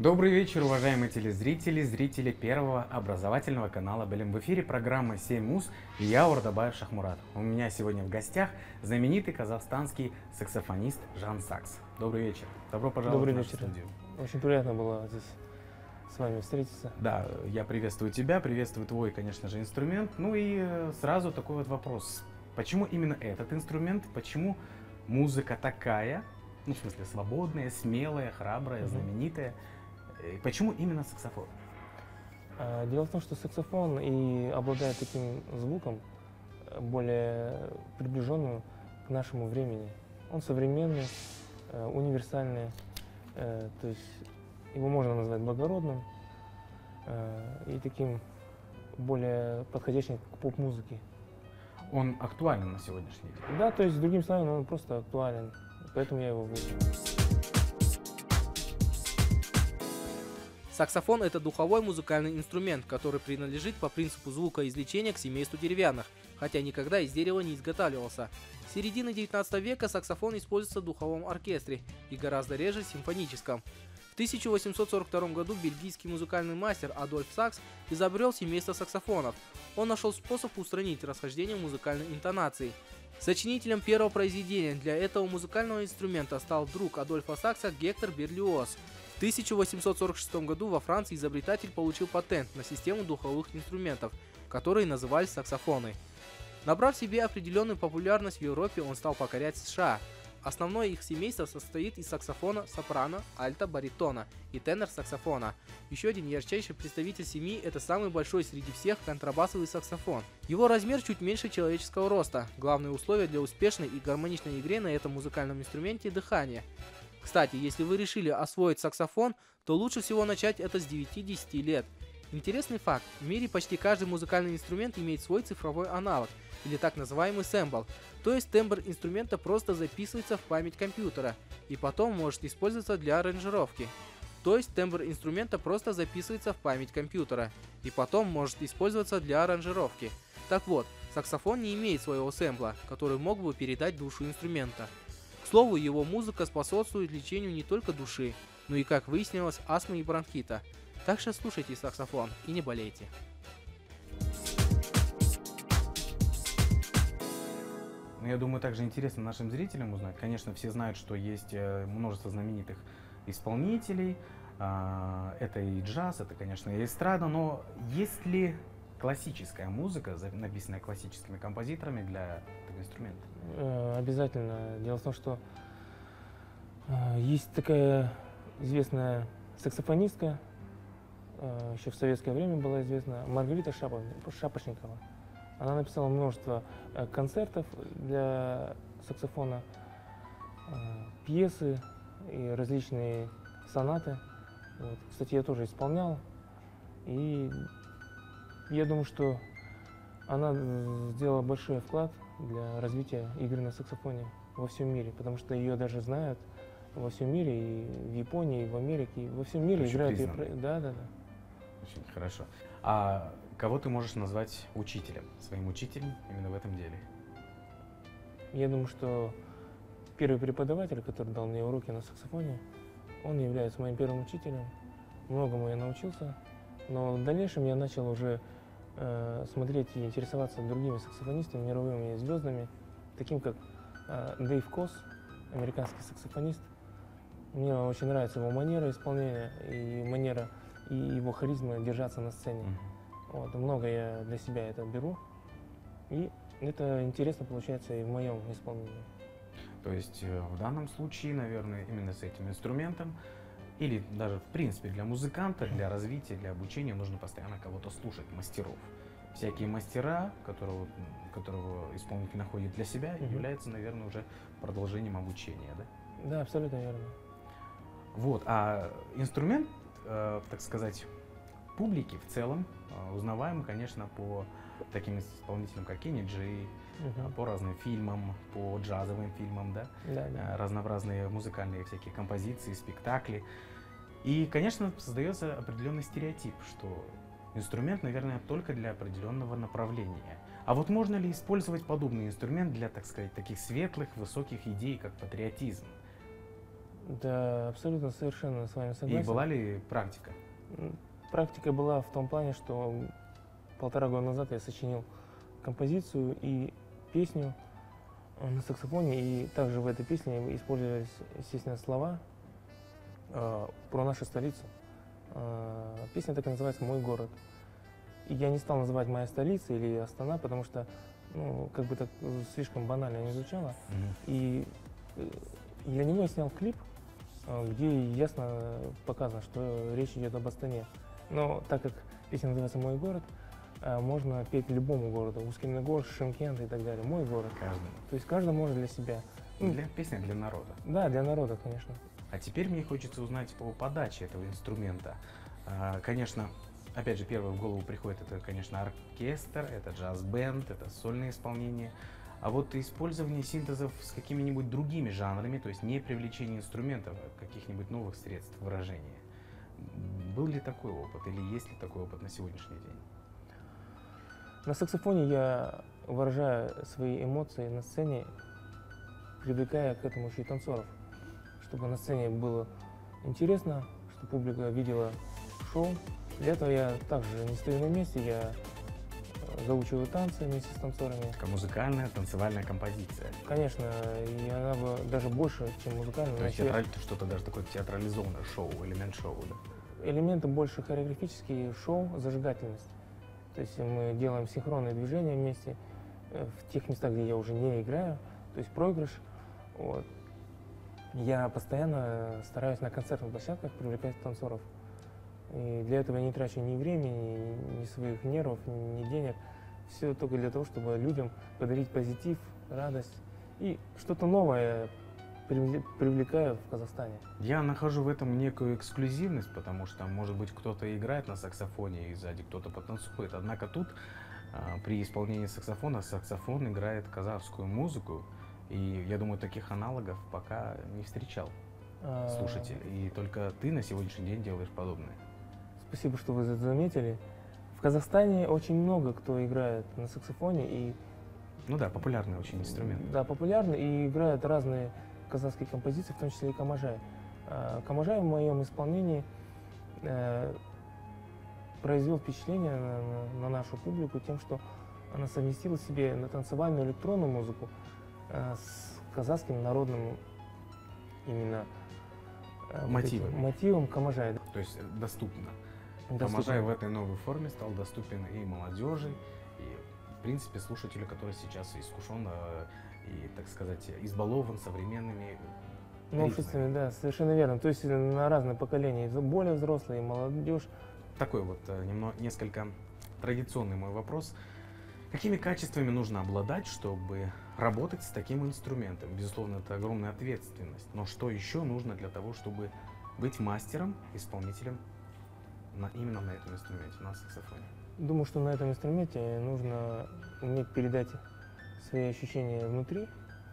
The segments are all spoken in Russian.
Добрый вечер, уважаемые телезрители, зрители первого образовательного канала Белем. В эфире программа «Семь муз» и я, Ордабаев Шахмурат. У меня сегодня в гостях знаменитый казахстанский саксофонист Жан Сакс. Добрый вечер. Добро пожаловать в нашу студию. Очень приятно было здесь с вами встретиться. Да, я приветствую тебя, приветствую твой, конечно же, инструмент. Ну и сразу такой вот вопрос. Почему именно этот инструмент? Почему музыка такая, ну в смысле свободная, смелая, храбрая, знаменитая? Почему именно саксофон? Дело в том, что саксофон и обладает таким звуком, более приближенным к нашему времени. Он современный, универсальный, то есть его можно назвать благородным и таким более подходящим к поп-музыке. Он актуален на сегодняшний день? Да, то есть, другими словами, он просто актуален, поэтому я его выбрал. Саксофон – это духовой музыкальный инструмент, который принадлежит по принципу звукоизвлечения к семейству деревянных, хотя никогда из дерева не изготавливался. С середины 19 века саксофон используется в духовом оркестре и гораздо реже в симфоническом. В 1842 году бельгийский музыкальный мастер Адольф Сакс изобрел семейство саксофонов. Он нашел способ устранить расхождение музыкальной интонации. Сочинителем первого произведения для этого музыкального инструмента стал друг Адольфа Сакса Гектор Берлиоз. В 1846 году во Франции изобретатель получил патент на систему духовых инструментов, которые назывались саксофоны. Набрав себе определенную популярность в Европе, он стал покорять США. Основное их семейство состоит из саксофона, сопрано, альто, баритона и тенор-саксофона. Еще один ярчайший представитель семьи – это самый большой среди всех контрабасовый саксофон. Его размер чуть меньше человеческого роста. Главное условие для успешной и гармоничной игры на этом музыкальном инструменте – дыхание. Кстати, если вы решили освоить саксофон, то лучше всего начать это с 9-10 лет. Интересный факт: в мире почти каждый музыкальный инструмент имеет свой цифровой аналог, или так называемый сэмпл, то есть тембр инструмента просто записывается в память компьютера и потом может использоваться для аранжировки. Так вот, саксофон не имеет своего сэмпла, который мог бы передать душу инструмента. К слову, его музыка способствует лечению не только души, но и, как выяснилось, астмы и бронхита. Так что слушайте саксофон и не болейте. Ну, я думаю, также интересно нашим зрителям узнать. Конечно, все знают, что есть множество знаменитых исполнителей. Это и джаз, это, конечно, и эстрада, но есть ли классическая музыка, написанная классическими композиторами для этого инструмента? Обязательно. Дело в том, что есть такая известная саксофонистка, еще в советское время была известна, Маргарита Шапошникова. Она написала множество концертов для саксофона, пьесы и различные сонаты. Вот. Кстати, я тоже исполнял. И я думаю, что она сделала большой вклад для развития игры на саксофоне во всем мире, потому что ее даже знают во всем мире, и в Японии, и в Америке, и во всем мире играют. Да. Очень хорошо. А кого ты можешь назвать учителем, своим учителем именно в этом деле? Я думаю, что первый преподаватель, который дал мне уроки на саксофоне, он является моим первым учителем. Многому я научился, но в дальнейшем я начал уже смотреть и интересоваться другими саксофонистами, мировыми звездами, таким как Дэйв Косс, американский саксофонист. Мне очень нравится его манера исполнения и манера и его харизма держаться на сцене. Вот, много я для себя это беру, и это интересно получается и в моем исполнении. То есть в данном случае, наверное, именно с этим инструментом, или даже в принципе для музыканта, для развития, для обучения нужно постоянно кого-то слушать, мастеров. Всякие мастера, которого исполнитель находит для себя, являются, наверное, уже продолжением обучения, да? Да, абсолютно верно. Вот, а инструмент, так сказать, публики в целом узнаваем, конечно, по таким исполнителям, как Кенни Джи, по разным фильмам, по джазовым фильмам, да? Разнообразные музыкальные всякие композиции, спектакли. И, конечно, создается определенный стереотип, что инструмент, наверное, только для определенного направления. А вот можно ли использовать подобный инструмент для, так сказать, таких светлых, высоких идей, как патриотизм? Да, абсолютно совершенно с вами согласен. И была ли практика? Практика была в том плане, что 1,5 года назад я сочинил композицию и песню на саксофоне, и также в этой песне использовались, естественно, слова про нашу столицу. Песня так и называется «Мой город». И я не стал называть «Моя столица» или «Астана», потому что, ну, как бы так слишком банально не звучало. И для него я снял клип, где ясно показано, что речь идет об Астане. Но так как песня называется «Мой город», можно петь любому городу. Усть-Каменогорск, Шымкент и так далее. Мой город. Каждому. То есть каждый может для себя. Песня для народа. Да, для народа, конечно. А теперь мне хочется узнать по подаче этого инструмента. Конечно, опять же, первое в голову приходит, это, конечно, оркестр, это джаз-бенд, это сольное исполнение. А вот использование синтезов с какими-нибудь другими жанрами, то есть не привлечение инструментов, а каких-нибудь новых средств выражения. Был ли такой опыт или есть ли такой опыт на сегодняшний день? На саксофоне я выражаю свои эмоции на сцене, привлекая к этому еще и танцоров, чтобы на сцене было интересно, чтобы публика видела шоу. Для этого я также не стою на месте, я заучиваю танцы вместе с танцорами. Как музыкальная, танцевальная композиция. Конечно, и она бы даже больше, чем музыкальная. То есть что-то даже такое театрализованное шоу, элемент шоу, да? Элементы больше хореографические, шоу, зажигательность. То есть мы делаем синхронные движения вместе в тех местах, где я уже не играю, то есть проигрыш. Вот. Я постоянно стараюсь на концертных площадках привлекать танцоров. И для этого я не трачу ни времени, ни своих нервов, ни денег. Все только для того, чтобы людям подарить позитив, радость и что-то новое привлекаю в Казахстане. Я нахожу в этом некую эксклюзивность, потому что, может быть, кто-то играет на саксофоне и сзади кто-то потанцует. Однако тут при исполнении саксофона саксофон играет казахскую музыку. И я думаю, таких аналогов пока не встречал слушатель. И только ты на сегодняшний день делаешь подобное. Спасибо, что вы это заметили. В Казахстане очень много кто играет на саксофоне. И, ну да, популярный очень инструмент. Да, популярный и играют разные казахские композиции, в том числе и камажай. Камажай в моем исполнении произвел впечатление на нашу публику тем, что она совместила в себе на танцевальную электронную музыку с казахским народным именно мотивом камажай. То есть доступно. Камажай в этой новой форме стал доступен и молодежи, и, в принципе, слушателю, который сейчас искушен и, так сказать, избалован современными новшествами. Да, совершенно верно. То есть на разные поколения, более взрослые, молодежь. Такой вот несколько традиционный мой вопрос. Какими качествами нужно обладать, чтобы работать с таким инструментом? Безусловно, это огромная ответственность. Но что еще нужно для того, чтобы быть мастером, исполнителем именно на этом инструменте, на саксофоне? Думаю, что на этом инструменте нужно уметь передать свои ощущения внутри,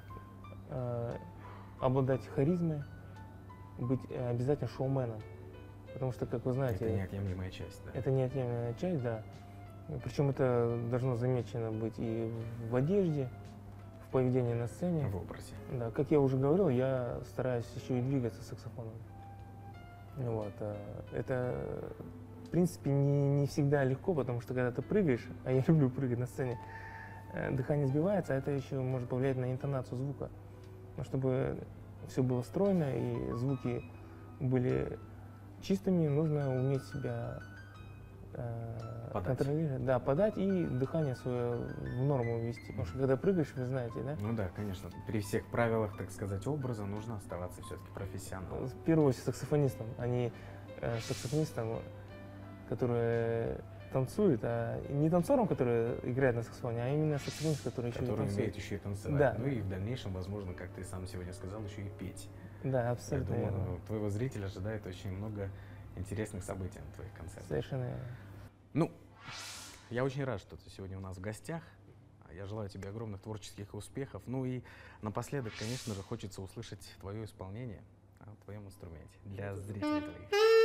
обладать харизмой, быть обязательно шоуменом. Потому что, как вы знаете... Это неотъемлемая часть, да? Это неотъемлемая часть, да. Причем это должно замечено быть и в одежде, в поведении на сцене. В образе. Да, как я уже говорил, я стараюсь еще и двигаться саксофоном. Вот. Это, в принципе, не всегда легко, потому что когда ты прыгаешь, а я люблю прыгать на сцене, дыхание сбивается, а это еще может повлиять на интонацию звука. Но чтобы все было стройно и звуки были чистыми, нужно уметь себя контролировать, да, подать и дыхание свое в норму ввести. Потому что когда прыгаешь, вы знаете, да? Ну да, конечно. При всех правилах, так сказать, образа нужно оставаться все-таки профессионалом. В первую очередь саксофонистом, а не саксофонистом, который танцует, а не танцором, который играет на саксофоне, а именно саксофонист, который еще и танцует. Умеет еще и танцевать. Да. Ну и в дальнейшем, возможно, как ты сам сегодня сказал, еще и петь. Да, абсолютно. Я думаю, твоего зрителя ожидает очень много интересных событий на твоих концертах. Совершенно верно. Ну, я очень рад, что ты сегодня у нас в гостях. Я желаю тебе огромных творческих успехов. Ну и напоследок, конечно же, хочется услышать твое исполнение на твоем инструменте для зрителей твоих.